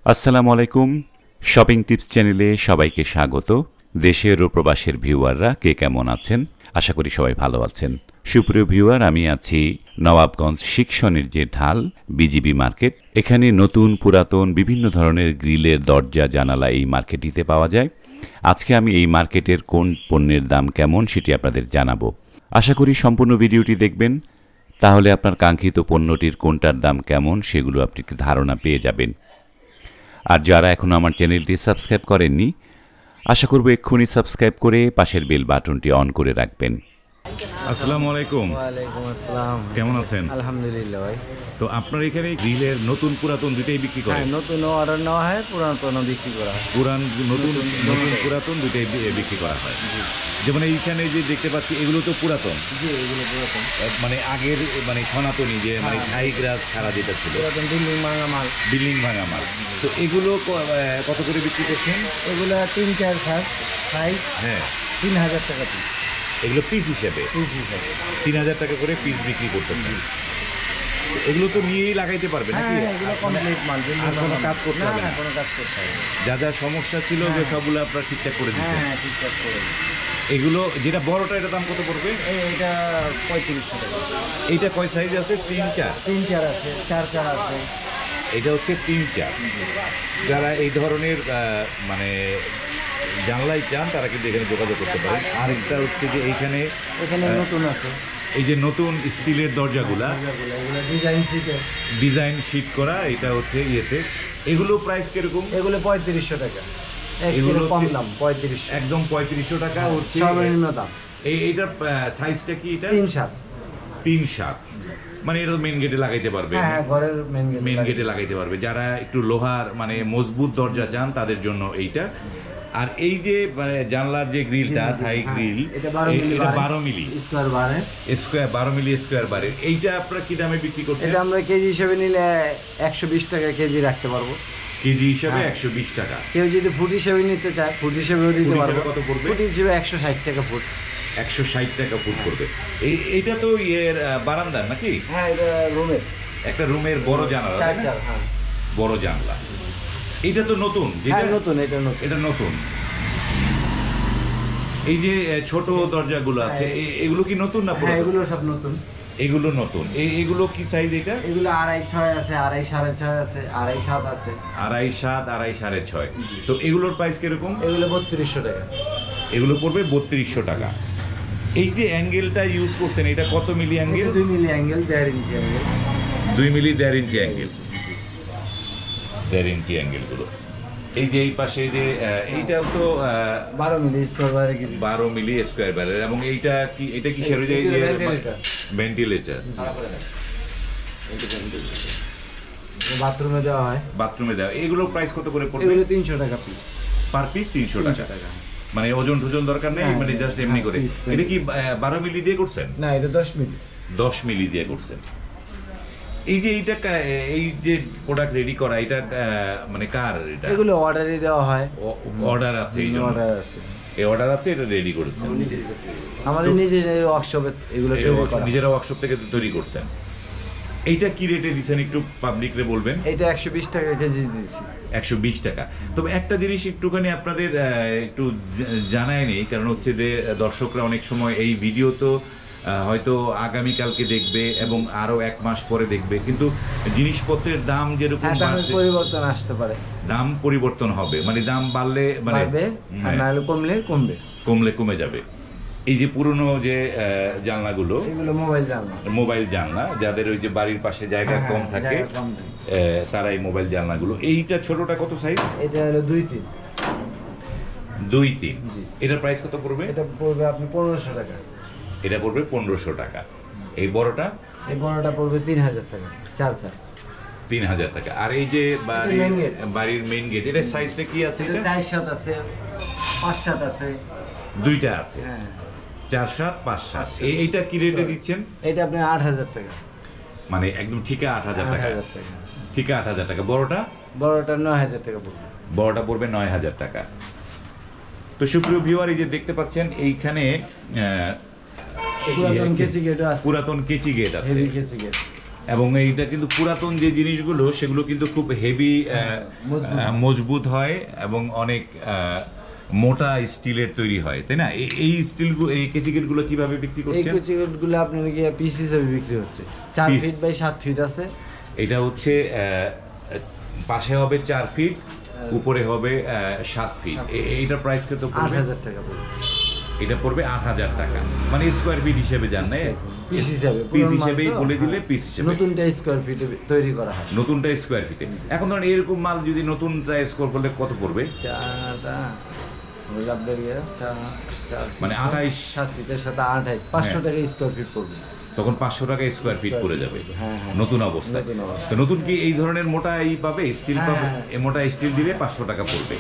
আসসালামু আলাইকুম shopping tips চ্যানেলে সবাইকে স্বাগত। দেশের ও প্রবাসের ভিউয়াররা কে কেমন আছেন, আশা করি সবাই ভালো আছেন। সুপ্রিয় ভিউয়ার, আমি আছি নবাবগঞ্জ শিক্ষণের যে ঢাল বিজিবি মার্কেট। এখানে নতুন পুরাতন বিভিন্ন ধরনের গ্রিলের দরজা জানালা এই মার্কেটটিতে পাওয়া যায়। আজকে আমি এই মার্কেটের কোন পণ্যের দাম কেমন সেটি আপনাদের জানাবো। আশা করি সম্পূর্ণ ভিডিওটি দেখবেন, তাহলে আপনার কাঙ্ক্ষিত পণ্যটির কোনটার দাম কেমন সেগুলো আপনি ধারণা পেয়ে যাবেন। আর যারা এখনও আমার চ্যানেলটি সাবস্ক্রাইব করেননি, আশা করব এক্ষুনি সাবস্ক্রাইব করে পাশের বেল বাটনটি অন করে রাখবেন। আসসালামু আলাইকুম। ওয়ালাইকুম আসসালাম। কেমন আছেন? আলহামদুলিল্লাহ ভাই। তো আপনার এখানে গ্রিলের নতুন পুরাতন দুইটাই বিক্রি করেন? হ্যাঁ, নতুন অর্ডার নেওয়া হয়, পুরাতন বিক্রি করা হয়। নতুন পুরাতন দুইটাই বিক্রি করা হয়। যেমন এইখানে যে দেখতে পাচ্ছি এগুলো তো পুরাতন। জি, এগুলো পুরাতন, মানে আগের মানে সনাতনী যে মানে থাই গ্রাস ছাড়া যেটা ছিল, বিল্ডিং ভাঙা মাল। তো এগুলো কত করে বিক্রি করছেন? এগুলো 3-4 সাইজ। হ্যাঁ, 3000 টাকা পিস। এগুলো পিস হিসেবে 3000 টাকা করে পিস বিক্রি করতেছেন। এগুলো তো নিয়েই লাগাইতে পারবে নাকি? এগুলো কমপ্লিট মাল, আর কোনো কাজ করতে হবে না? কোনো কাজ করতে হবে। যা যা সমস্যা ছিল যে সবগুলো আপনারা ঠিকঠাক করে দিচ্ছেন? হ্যাঁ, ঠিকঠাক করে। এগুলো যেটা বড়টা, এটা দাম কত পড়বে? এটা 3500 টাকা। এইটা কয় সাইজ আছে? 3-4 আছে, 4-4 আছে। এটা হচ্ছে 3-4। যারা এই ধরনের মানে জানলাই চান তারা কিন্তু এখানে যোগাযোগ করতে পারেন। আরেকটা হচ্ছে যে এখানে নতুন আছে, এই যে নতুন স্টিলের দরজাগুলা ডিজাইন শীট করা, এটা হচ্ছে ইয়েতে। এগুলো প্রাইস কিরকম? এগুলো 3500 টাকা। এগুলো কম দাম, 3500, একদম 3500 টাকা হচ্ছে সর্বনিম্ন দাম। এইটার সাইজটা কি? এটা 3-7। মানে এটা মেইন গেটে লাগাইতে পারবে? হ্যাঁ, ঘরের মেইন গেটে লাগাইতে পারবে। যারা একটু লোহার মানে মজবুত দরজা চান তাদের জন্য এইটা। আর এই যে মানে জানলার যে গ্রিলটা, থাই গ্রিল, এটা 12 মিলি স্কোয়ার বারের। এইটা আপনারা কি দামে বিক্রি করছেন? এটা আমরা কেজি হিসেবে নিলে 120 টাকা কেজি রাখতে পারবো। কেজি হিসেবে 120 টাকা। কেউ যদি ফুট হিসেবে নিতে চায়, ফুট হিসেবেও দিতে পারবো। কত পড়বে? ফুট হিসেবে 160 টাকা ফুট। 160 টাকা ফুট পড়বে। এইটা তো ইয়ের বারান্দার নাকি? হ্যাঁ, এটা রুমের, একটা রুমের বড় জানালা, হ্যাঁ, বড় জানলা। এটা তো নতুন? এটা নতুন। এই যে ছোট দরজাগুলো আছে, এগুলো কি নতুন না পুরাতন? এগুলো সব নতুন। এগুলো নতুন। এগুলো কি সাইজ? এটা এগুলো 2.5-6 আছে, 2.5-6.5 আছে, 2.5-7 আছে। 2.5-7, 2.5-6.5। তো এগুলোর প্রাইস কিরকম? এগুলো 3200 টাকা। এগুলো পড়বে 3200 টাকা। এই যে অ্যাঙ্গেলটা ইউজ করছেন, এটা কত milli angle? 2 milli angle, 1.5 inch angle. 2 milli 1.5 inch angle, 1.5 inch অ্যাঙ্গেলগুলো। এই যে এই পাশে যে এইটাও তো 12 মিলি স্কয়ার বারে, 12 মিলি স্কয়ার বারে। এবং এইটা কি? এটা কি সেরে যায় যে ভেন্টিলেটর? বাথরুমে দেওয়া হয়। বাথরুমে দেওয়া। এগুলো প্রাইস কত করে পড়বে? এগুলো 300 টাকা পিস। পার পিস 300 টাকা। মানে ওজন টোজন দরকার নেই, মানে জাস্ট এমনি করে। এটা কি 12 মিলি দিয়ে করছেন? না, এটা 10 মিলি। 10 মিলি দিয়ে করছেন। এই যে এইটা, এই যে প্রোডাক্ট রেডি করা, এটা মানে কার? এটা এগুলো অর্ডারই দেওয়া হয়। অর্ডার আছে? এই জন্য অর্ডার আছে। এই অর্ডার আছে, এটা রেডি করেছেন আমাদের নিজের ওয়ার্কশপে, এগুলো নিজেরা ওয়ার্কশপ থেকে তৈরি করছেন। এইটা কি রেটে দিচ্ছেন একটু পাবলিকরে বলবেন? এটা 120 টাকা কেজি দিয়েছি। 120 টাকা। তবে একটা জিনিস একটুখানি আপনাদের একটু জানায় নেই, কারণ হচ্ছে যে দর্শকরা অনেক সময় এই ভিডিও তো হয়তো আগামীকালকে দেখবে এবং আরো 1 মাস পরে দেখবে, কিন্তু জিনিসপত্রের দাম যেরকম পরিবর্তন আসতে পারে, দাম পরিবর্তন হবে। মানে দাম বাড়লে মানে কমলে কমে যাবে। এই যে পুরনো যে জানলাগুলো, এগুলো মোবাইল জানলা, যাদের ওই যে বাড়ির পাশে জায়গা কম থাকে তারা এই মোবাইল জানলাগুলো। এইটা ছোটটা কত সাইজ? এটা হলো 2-3। এটার প্রাইস কত পড়বে? এটা পড়বে আপনি 1500 টাকা। এটা পড়বে 1500 টাকা। এই বড়টা? এই বড়টা পড়বে 3000 টাকা, 4-4। 3000 টাকা। আর এই যে বাড়ির মেইন গেট, এটার সাইজটা কি আছে? এটা 4-7 আছে, 5-7 আছে, দুইটা আছে। হ্যাঁ, 4-7, 5-7। এইটা কি রেটে দিচ্ছেন? এটা আপনি 8000 টাকা। মানে একদম ঠিক 8000 টাকা। ঠিক 8000 টাকা। বড়টা? 9000 টাকা পড়বে। বড়টা পড়বে 9000 টাকা। তো সুপ্রিয় ভিউয়ার, এই যে দেখতে পাচ্ছেন এইখানে পুরাতন কেচি গেট আছে, হেভি কেচি গেট। এবং এইটা কিন্তু পুরাতন যে জিনিসগুলো সেগুলো কিন্তু খুব হেভি মজবুত হয় এবং অনেক মোটা স্টিলের তৈরি হয়, তাই না? এই স্টিলগুলো, এই কেচিকেট গুলো কিভাবে বিক্রি করছেন? এই কেচিকেট গুলো আপনার কি পিস হিসেবে বিক্রি হচ্ছে। 4 ফিট বাই 7 ফিট আছে। এটা হচ্ছে পাশে হবে 4 ফিট, উপরে হবে 7 ফিট। এইটার প্রাইস কত পড়বে? 8000 টাকা পড়বে। এটা পড়বে 8000 টাকা, মানে স্কয়ার ফিট হিসেবে জান না, পিস হিসেবে, পিস হিসেবেই বলে দিলে পিস হিসেবে। নতুনটা স্কয়ার ফিটে তৈরি করা হয়, নতুনটা স্কয়ার ফিটে। এখন ধরুন এরকম মাল যদি নতুনটা স্কয়ার করলে কত পড়বে? মানে 28 7 ফিটের সাথে 28 500 টাকা স্কয়ার ফিট পড়বে। তখন 500 টাকা স্কয়ার ফিট পড়ে যাবে নতুন অবস্থায়। তো নতুন কি এই ধরনের মোটা পাবে, স্টিল পাবে? এই মোটা স্টিল দিলে 500 টাকা পড়বে।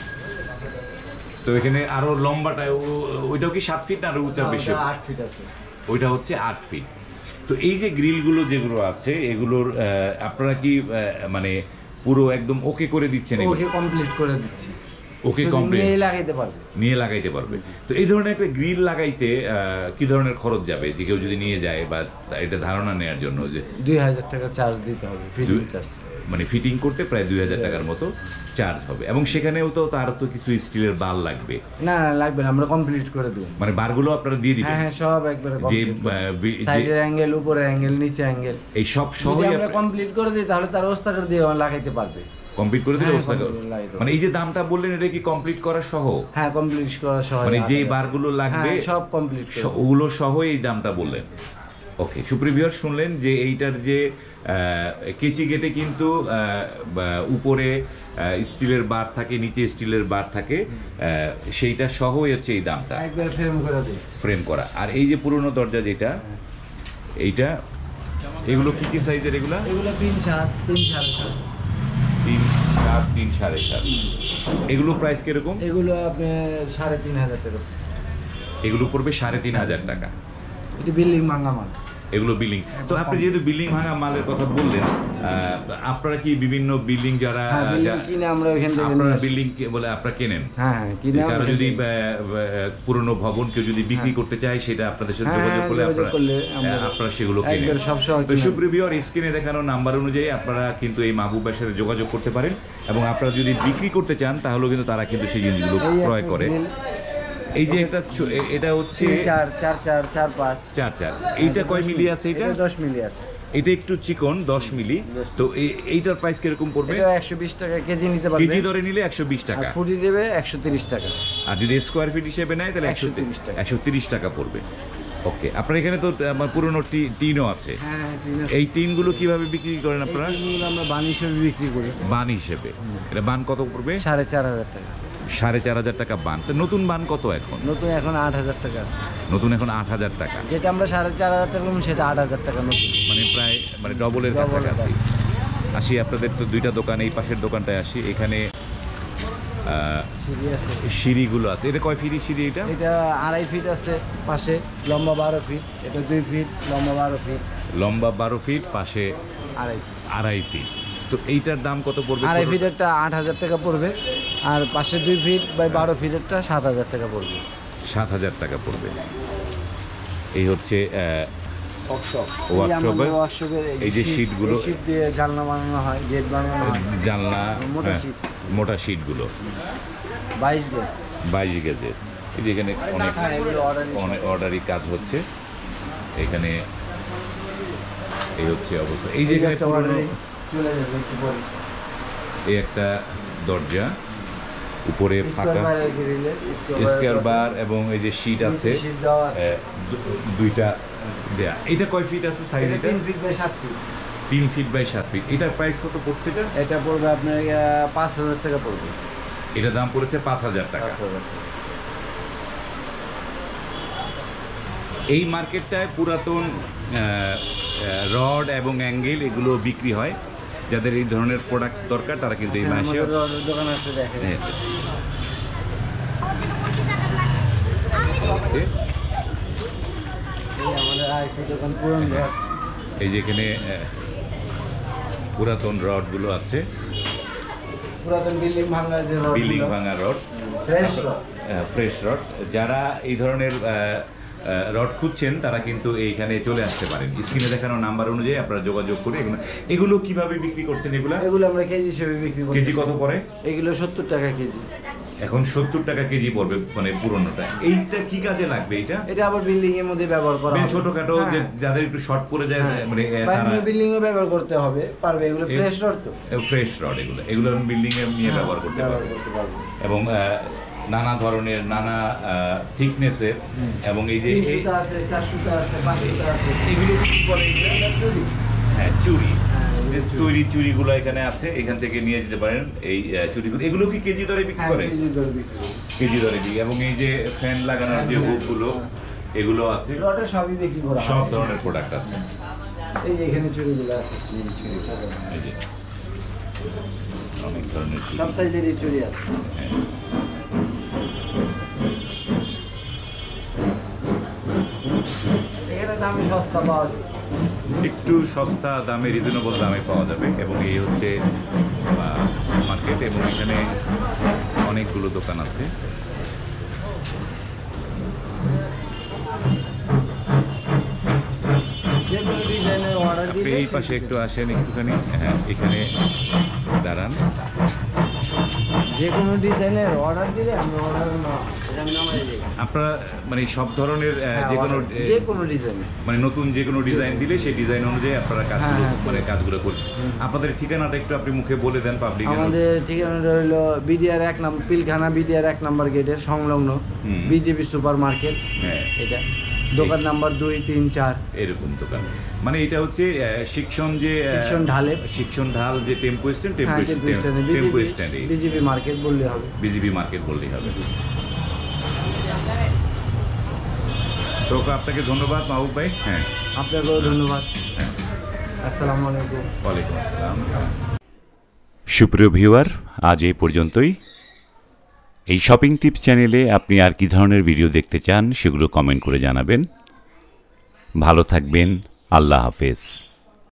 তো এখানে আরো লম্বাটা ওইটাও কি 7 ফিট না আরো উঁচা বেশি? 8 ফিট আছে। ওইটা হচ্ছে 8 ফিট। তো এই যে গ্রিলগুলো যেগুলো আছে এগুলোর আপনারা কি মানে পুরো একদম ওকে করে দিচ্ছেন? ওকে কমপ্লিট করে দিচ্ছি। ওকে কমপ্লিট নিয়ে লাগাইতে পারবে। তো এই ধরনের একটা গ্রিল লাগাইতে কি ধরনের খরচ যাবে, যে কেউ যদি নিয়ে যায় বা এটা ধারণা নেওয়ার জন্য? যে 2000 টাকা চার্জ দিতে হবে, ফিটিং চার্জ। মানে ফিটিং করতে প্রায় 2000 টাকার মতো চার্জ হবে। এবং সেখানেও তো তার তো কিছু স্টিলের বার লাগবে? না লাগবে না, আমরা কমপ্লিট করে দেব। মানে বারগুলো আপনারা দিয়ে দিবেন? হ্যাঁ সব একবারে কমপ্লিট। যে সাইডের অ্যাঙ্গেল, উপরের অ্যাঙ্গেল, নিচে অ্যাঙ্গেল, এই সব সবই আমরা কমপ্লিট করে দিই, তাহলে তার ওস্তাকার দিয়ে লাগাইতে পারবে। কমপ্লিট করে দিলে ওস্তাকার? মানে এই যে দামটা বললেন এটা কি কমপ্লিট করা সহ? হ্যাঁ কমপ্লিট করা সহ, মানে যে বারগুলো লাগবে সব কমপ্লিট, ওগুলো সহ এই দামটা বললেন। ওকে, সুপ্রিয় ভিউয়ার, শুনলেন যে এইটার যে কেচি গেটে কিন্তু উপরে স্টিলের বার থাকে, নিচে স্টিলের বার থাকে, সেইটা সহই হচ্ছে এই দামটা, একবার ফ্রেম করা দিই, ফ্রেম করা। আর এই যে পুরনো দরজা যেটা, এইটা এগুলো কি কি সাইজের? এগুলো 3.7, 3.7, 3.7, 3.7.5। এগুলো প্রাইস কিরকম? এগুলো আপনার 3500 টাকা। এগুলো পড়বে 3500 টাকা। এটা বিল্ডিং ভাঙা মাল, এগুলো বিল্ডিং। তো আপনি যেহেতু বিল্ডিং ভাঙা মালের কথা বললেন, আপনারা কি বিভিন্ন বিল্ডিং যারা কিনে আমরা ওখান থেকে আপনারা বিল্ডিং বলে আপনারা কেনেন? হ্যাঁ কিনে। কারো যদি পুরনো ভবন কেউ যদি বিক্রি করতে চায় সেটা আপনাদের সাথে যোগাযোগ করলে আপনারা সেগুলো কেনেন। তো সুপ্রিয় স্ক্রিনে দেখানো নাম্বার অনুযায়ী আপনারা কিন্তু এই মাহবুবের সাথে যোগাযোগ করতে পারেন, এবং আপনারা যদি বিক্রি করতে চান তাহলেও কিন্তু তারা কিন্তু সেই জিনিসগুলো ক্রয় করে। এই যে একটা, এটা হচ্ছে 4.4, এইটা কয় মিলি আছে? এটা 10 মিলি আছে। এটা একটু চিকন, 10 মিলি। তো এইটার প্রাইস কিরকম পড়বে? এটা 120 টাকা কেজি নিতে পারবে। কেজি ধরে নিলে 120 টাকা, ফুটি দেবে 130 টাকা। আর যদি স্কয়ার ফিট হিসেবে নেয় তাহলে 130 টাকা পড়বে। ওকে, আপনার এখানে তো আমার পুরনো টিনও আছে। এই টিনগুলো কিভাবে বিক্রি করেন আপনারা? আমরা বান হিসেবে বিক্রি করি। বান হিসেবে? এটা বান কত পড়বে? 4500 টাকা। 4500 টাকা বান। তো নতুন বান কত এখন? নতুন এখন 8000 টাকা আছে। নতুন এখন 8000 টাকা। যেটা আমরা 4500 টাকা সেটা 8000 টাকা নতুন, মানে প্রায় মানে ডবলের কাছাকাছি। আসি আপনাদের তো দুইটা দোকান, এই পাশের দোকানটায় আসি। এখানে সিঁড়িগুলো আছে। এটা কয় ফিট সিঁড়ি? এটা 2.5 ফিট আছে পাশে, লম্বা 12 ফিট। এটা 2 ফিট, লম্বা 12 ফিট। লম্বা 12 ফিট, পাশে 2.5 ফিট। তো এইটার দাম কত পড়বে? 2.5 ফিটেরটা 8000 টাকা পড়বে, আর পাশে 2 ফিট বাই 12 ফিটেরটা 7000 টাকা পড়বে। 7000 টাকা পড়বে। এই হচ্ছে ওয়ার্কশপের এই যে শীটগুলো, শীট দিয়ে জানলা বানানো হয়, গেট বানানো হয়, জানলা মোটা শীটগুলো 22 গেজের। এই যে এখানে অনেক অর্ডারি কাজ হচ্ছে এখানে। এই হচ্ছে অবস্থা। এই যে এখানে এই একটা দরজা, উপরে ফাঁকা স্কয়ার বার, এবং এই যে শীট আছে দুইটা দেয়া। এটা কয় ফিট আছে সাইজ? এটা 3 feet by 7 feet. 3 feet by 7 feet. এটার প্রাইস কত পড়ছে? এটা পড়বে আপনার 5000 টাকা পড়বে। এটা দাম পড়েছে 5000 টাকা। এই মার্কেটটায় পুরাতন রড এবং অ্যাঙ্গেল এগুলো বিক্রি হয়। যাদের এই ধরনের প্রোডাক্ট দরকার তারা কিন্তু এই মাসে দোকান আছে, দেখেন। এই যে এখানে পুরাতন রডগুলো আছে, পুরাতন বিল্ডিং ভাঙা রড, ফ্রেশ রড। যারা এই ধরনের রড খুঁজছেন তারা কিন্তু এইখানে চলে আসতে পারেন। স্ক্রিনে দেখানো নাম্বার অনুযায়ী আপনারা যোগাযোগ করে এগুলো কিভাবে বিক্রি করছেন? এগুলো আমরা কেজি হিসেবে বিক্রি করি। কেজি কত পড়ে? এগুলো 70 টাকা কেজি। এখন 70 টাকা কেজি পড়বে, মানে পুরনোটা। এইটা কি কাজে লাগবে? এটা আবার বিল্ডিং এর মধ্যে ব্যবহার করা হবে, ছোটখাটো যাদের একটু শর্ট পড়ে যায়, মানে বিল্ডিং এ ব্যবহার করতে হবে পারবে। এগুলো ফ্রেশ রড, তো ফ্রেশ রড, এগুলো বিল্ডিং এ নিয়ে ব্যবহার করতে পারবে। এবং নানা ধরনের, নানা থিকনেসের, এবং এই যে 300 আছে, 400 আছে, 500 আছে, এগুলো কি বলে? চুড়ি। হ্যাঁ, চুড়ি। তৈরি চুড়িগুলো এখানে আছে, এখান থেকে নিয়ে যেতে পারেন এই চুড়িগুলো। এগুলো কি কেজি দরে বিক্রি করে? কেজি দরে বিক্রি। এবং এই যে ফ্যান লাগানোর যে হুকগুলো, এগুলো আছে, সবই বিক্রি করা, সব ধরনের প্রোডাক্ট আছে। এই যে এখানে চুড়িগুলো আছে, এই যে অনেক ধরনের সব সাইজেরই চুড়ি আছে। এখানে দামে সস্তা পাওয়া যায়, একটু সস্তা দামে, রিজনেবল দামে পাওয়া যাবে। এবং এই হচ্ছে মার্কেট, এবং এখানে অনেকগুলো দোকান আছে। এই পাশে একটু আসেন একটুখানি, হ্যাঁ এখানে দাঁড়ান। যে কোনো ডিজাইনের অর্ডার দিলে আমরা আপনারা মানে সব ধরনের যে কোনো ডিজাইন, মানে নতুন যে কোনো ডিজাইন দিলে সেই ডিজাইন অনুযায়ী আপনারা কাজগুলো কাজগুলো করবেন। আপনাদের ঠিকানাটা একটু আপনি মুখে বলে দেন পাবলিক। আমাদের ঠিকানাটা হলো বিডিআর 1 নম্বর, পিলখানা বিডিআর 1 নম্বর গেটের সংলগ্ন বিজেপি সুপার মার্কেট। হ্যাঁ, এটা দোকান নাম্বার 2, 3, 4 এরকম দোকান। মানে এটা হচ্ছে শিক্ষণ ঢাল যে টেম্পো স্ট্যান্ড, বিজেপি মার্কেট বললে হবে, বিজেপি মার্কেট বললেই হবে। তো আপনাকে ধন্যবাদ মাহবুব ভাই। হ্যাঁ, আপনাকেও ধন্যবাদ। আসসালামু আলাইকুম। ওয়ালাইকুম আসসালাম। সুপ্রিয় ভিউয়ার, আজ এই পর্যন্তই। এই শপিং টিপস চ্যানেলে আপনি আর কি ধরনের ভিডিও দেখতে চান সেগুলো কমেন্ট করে জানাবেন। ভালো থাকবেন। আল্লাহ হাফেজ।